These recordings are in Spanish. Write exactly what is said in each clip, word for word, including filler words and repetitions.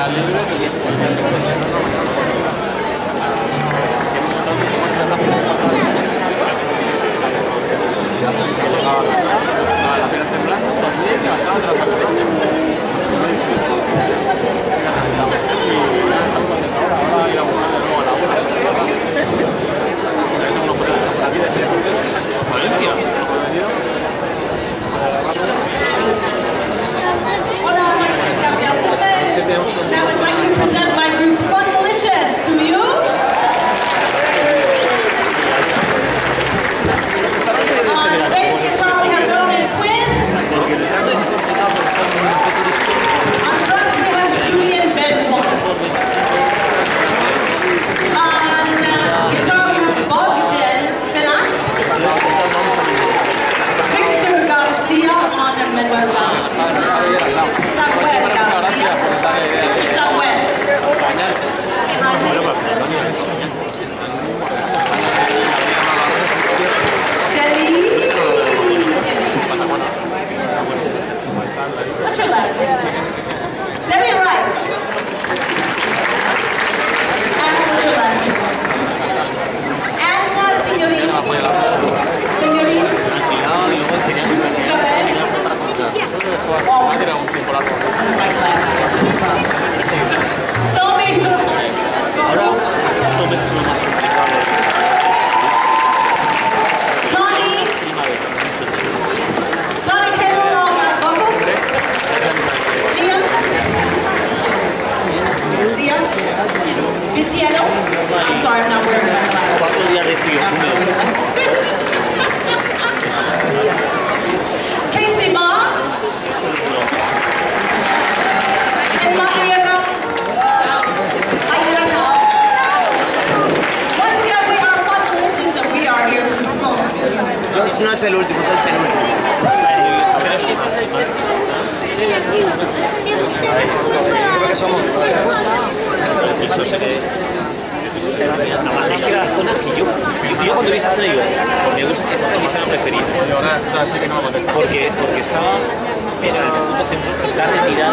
Hola, my name is Gabrielle Goodman. I would like to present my group Funkalicious to you. On bass guitar we have Ron and Quinn. On drums we have Julian Benmore. On uh, guitar we have Bogdan Felas. Victor Garcia on the Manuel Garcia. Samuel Garcia. Samuel. Kelly. What's your last name? Debbie Wright. And what's your last name? Anna Signorini. Signorini. Sarenne. My glasses are Somi. Tawnee. Tawnee Kendall on uh, vocals. Dia. Dia. Vitiello. I'm sorry, I'm not wearing my glasses. Kasey Ma. And Maira. Maira. Once again, we are Funkalicious and we are here to perform. George no es el último, es el penúltimo. Pero sí, creo que somos. Nada más es que la zona que yo, yo, yo cuando vi esa zona digo, me gusta, esta es mi zona preferida. Porque, porque estaba, era en el punto centro, está retirado.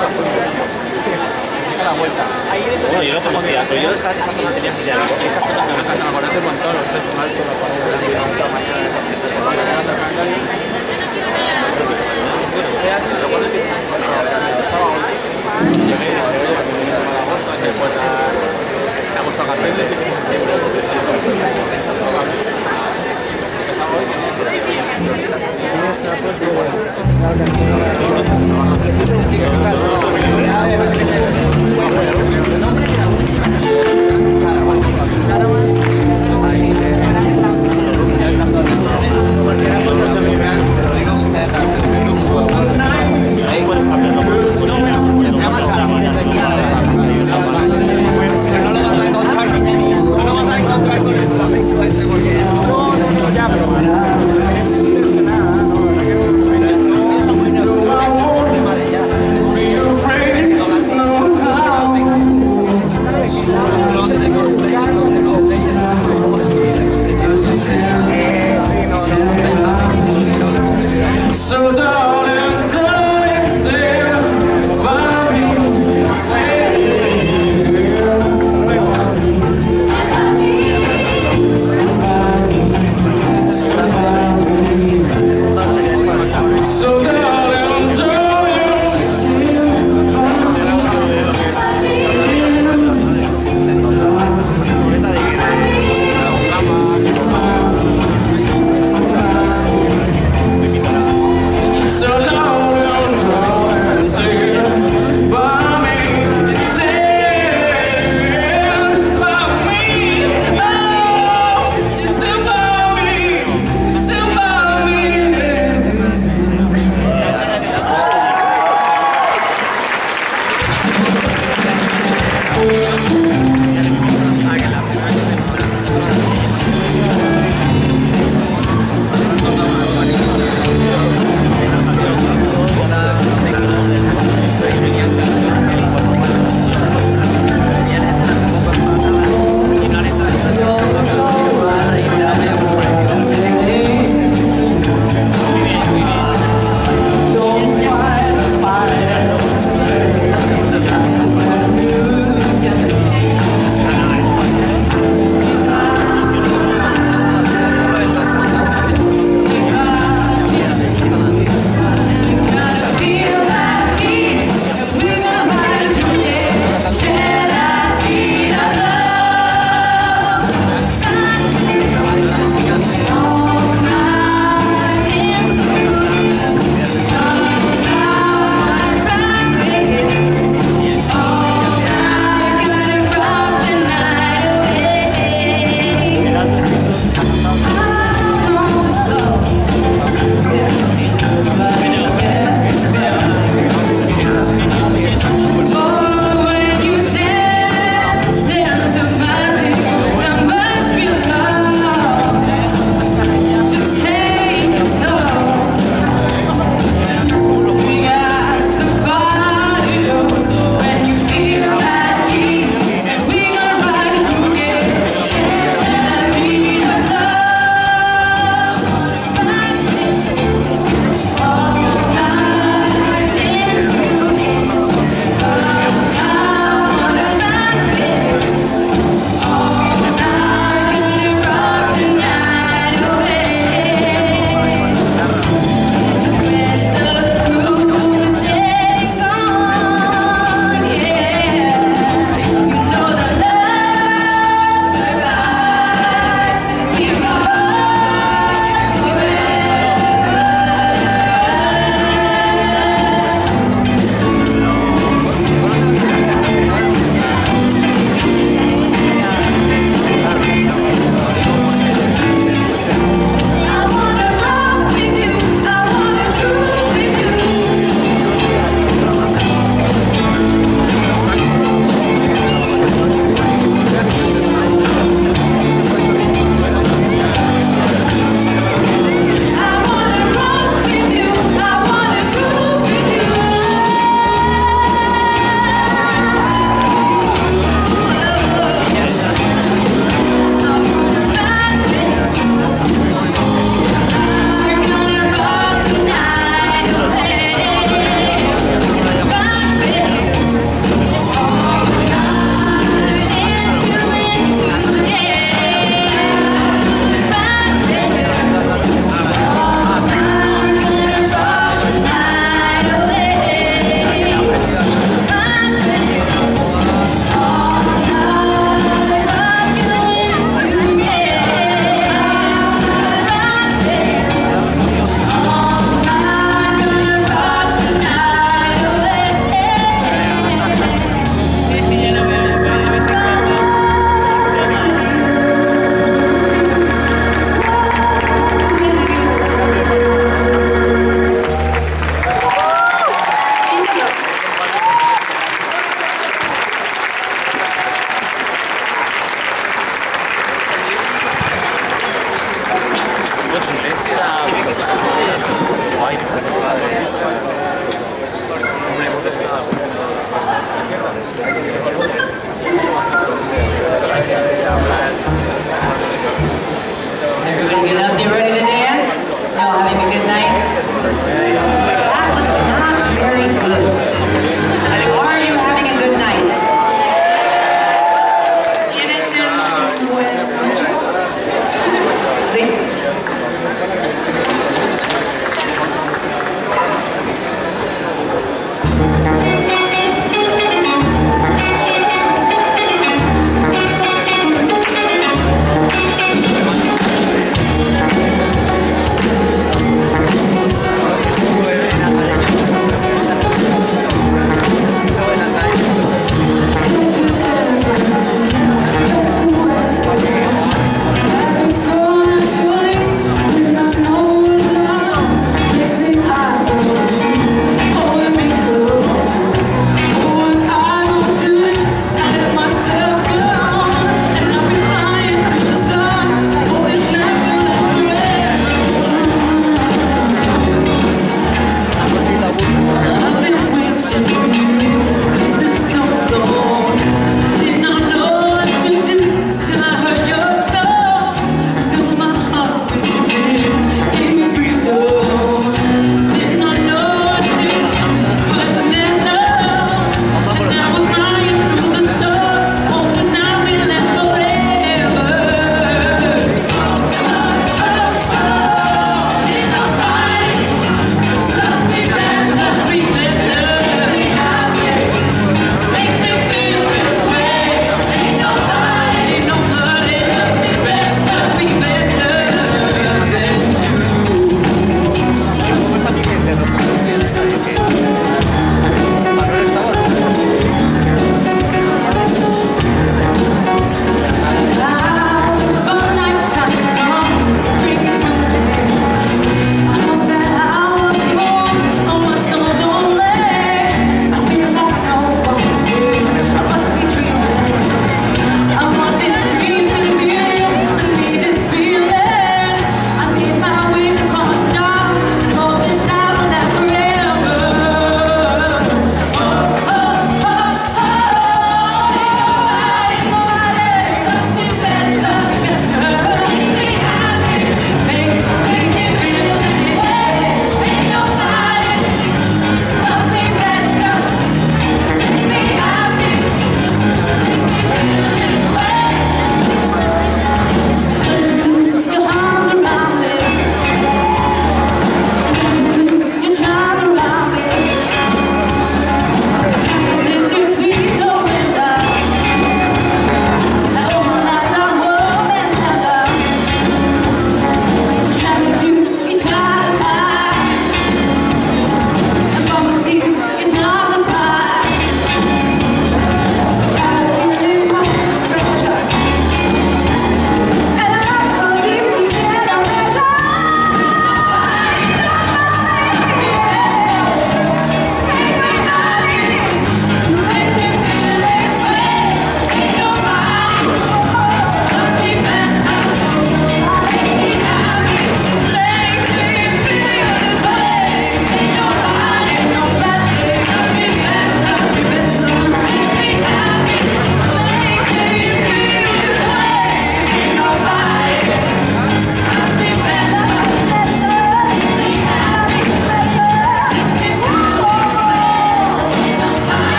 La vuelta. Bueno, yo no conocía, pero yo esa zona no tenía que ser algo. Esa zona me encanta, me acuerdo con todos los personajes por la parte de la ciudad, toda la mañana del concierto. Bueno, ¿qué haces? Pero cuando empiezas a estaba hoy. Llegué, después me ha gustado carteles y empezaba hoy.